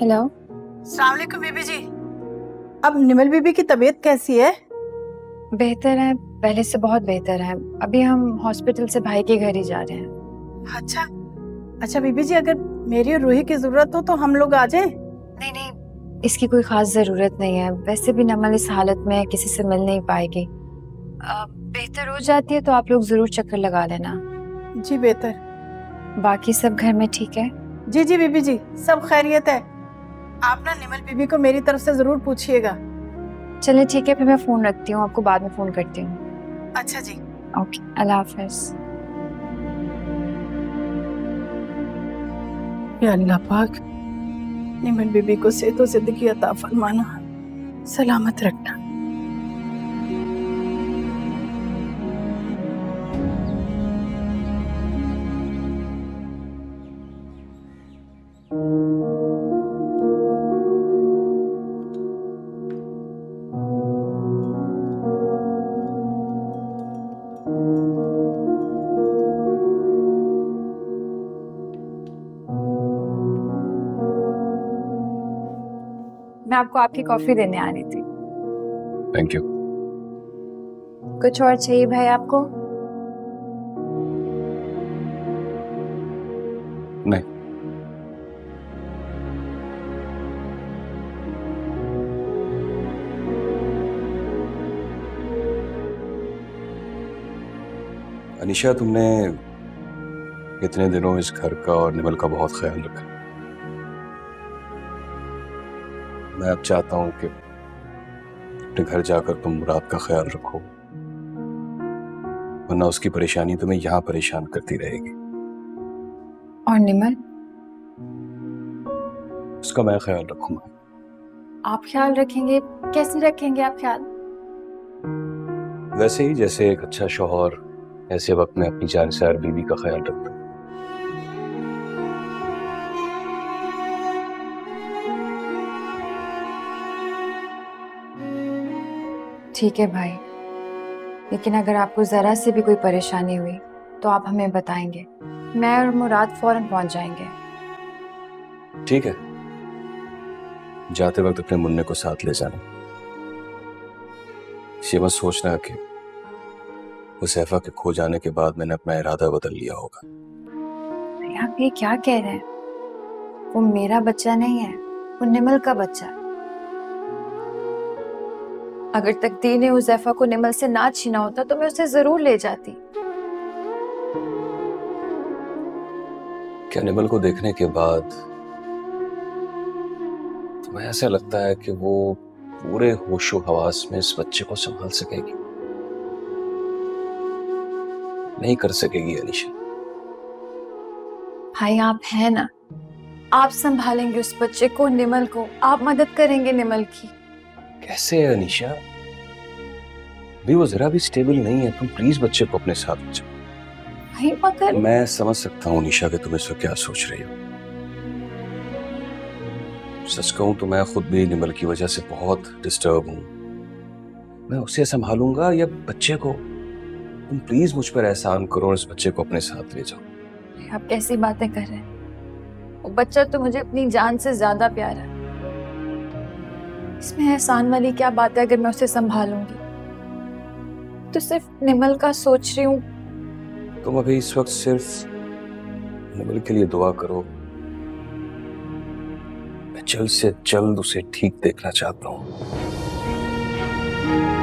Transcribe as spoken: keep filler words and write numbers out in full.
Hello. अस्सलाम वालेकुम बीबी जी। अब निमल बीबी की तबीयत कैसी है? बेहतर है, पहले से बहुत बेहतर है। अभी हम हॉस्पिटल से भाई के घर ही जा रहे हैं। अच्छा अच्छा बीबी जी, अगर मेरी और रूही की जरूरत हो तो हम लोग आ जाएं? नहीं नहीं, इसकी कोई खास जरूरत नहीं है। वैसे भी नमल इस हालत में किसी से मिल नहीं पाएगी। अ, बेहतर हो जाती है तो आप लोग जरूर चक्कर लगा लेना। जी बेहतर। बाकी सब घर में ठीक है? जी जी बीबी जी, सब खैरियत है। आप ना निमल बीबी को मेरी तरफ से जरूर पूछिएगा। चलिए ठीक है, फिर मैं फोन रखती हूँ, आपको बाद में फोन करती हूँ। अच्छा जी। ओके, अल्लाह हाफिज। या अल्लाह पाक निमल बीबी को सेहत और जिंदगी अता फरमाना, सलामत रखना। मैं आपको आपकी कॉफी देने आ रही थी। Thank you. कुछ और चाहिए भाई आपको? नहीं। अनीशा, तुमने इतने दिनों इस घर का और निमल का बहुत ख्याल रखा। मैं अब चाहता हूं कि अपने घर जाकर तुम मुराद का ख्याल रखो, वरना उसकी परेशानी तुम्हें यहां परेशान करती रहेगी। और निमल? उसका मैं ख्याल रखूंगा। आप ख्याल रखेंगे? कैसे रखेंगे आप ख्याल? वैसे ही जैसे एक अच्छा शौहर ऐसे वक्त में अपनी जानिसार बीवी का ख्याल रखता है। ठीक है भाई, लेकिन अगर आपको जरा से भी कोई परेशानी हुई तो आप हमें बताएंगे। मैं और मुराद फौरन पहुंच जाएंगे। ठीक है, जाते वक्त अपने मुन्ने को साथ ले जाना। ये मत सोचना कि हुसैफा के खो जाने के बाद मैंने अपना इरादा बदल लिया होगा। आप ये क्या कह रहे हैं? वो मेरा बच्चा नहीं है, वो निमल का बच्चा है। अगर तकदीर ने हुसैफा को निमल से ना छीना होता तो मैं उसे जरूर ले जाती। क्या निमल को देखने के बाद तुम्हें ऐसा लगता है कि वो पूरे होशो हवास में इस बच्चे को संभाल सकेगी? नहीं कर सकेगी अनीशा। भाई आप हैं ना, आप संभालेंगे उस बच्चे को, निमल को, आप मदद करेंगे निमल की। कैसे है अनीशा? भी वो जरा भी स्टेबल नहीं है। तुम प्लीज बच्चे को अपने साथ ले जाओ। भाई मगर मैं समझ सकता हूँ निशा कि तुम इस वक्त क्या सोच रही हो। सच कहूं तो मैं खुद भी निमल की वजह से बहुत डिस्टर्ब हूं। मैं उसे संभालूंगा या बच्चे को? तुम प्लीज मुझ पर एहसान करो और इस बच्चे को अपने साथ ले जाओ। आप कैसी बातें कर रहे हैं? वो बच्चा तो मुझे अपनी जान से ज्यादा प्यारा है। इसमें एहसान वाली क्या बात है? अगर मैं उसे संभालूंगी तो सिर्फ निमल का सोच रही हूँ। तुम अभी इस वक्त सिर्फ निमल के लिए दुआ करो। मैं जल्द से जल्द उसे ठीक देखना चाहता हूँ।